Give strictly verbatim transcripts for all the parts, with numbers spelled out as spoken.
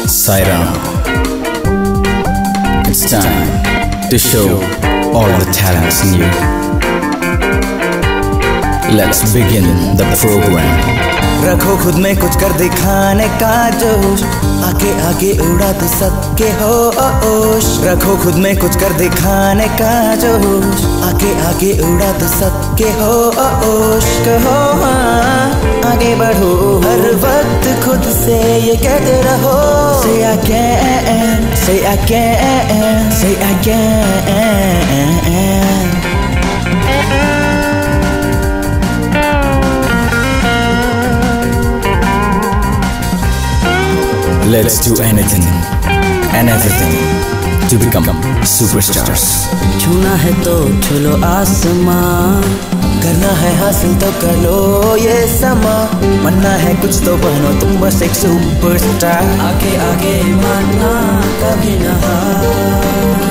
Sairam. It's time to show all the talents in you. Let's begin the program. रखो खुद में कुछ कर दिखाने का जोश, आगे आगे उड़ा दो सबके होश। रखो खुद में कुछ कर दिखाने का जोश, आगे आगे उड़ा दो सबके होश। कहो हाँ आगे बढ़ो, हर वक्त खुद से ये कहते रहो, Say I can, say I can, say I can. Let's do anything and everything to become superstars. छूना है तो छू लो आसमां, करना है हासिल तो कर लो ये समा। बनना है कुछ तो बनो तुम बस एक सुपरस्टार। आगे आगे मानना कभी ना हार।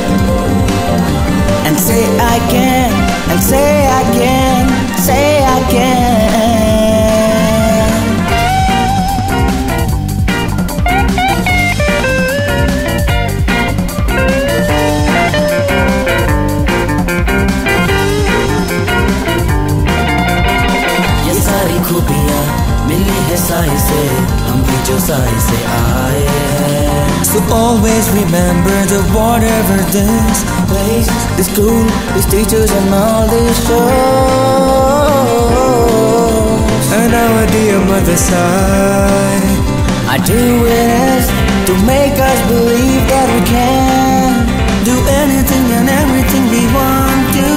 And say I can, and say I can, say I can. खूबियाँ मिली है साई से, हम भी जो साई से आए हैं। So always remember the whatever this place, the school, these teachers and all these shows. And our dear mother side, I do it to make us believe that we can do anything and everything we want to.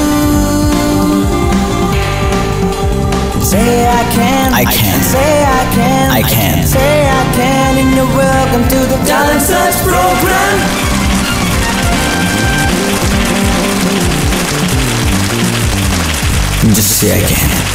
Say I can, I can, say I can, I can, say I can, and you're welcome to the Talent Search Program. Just say I can.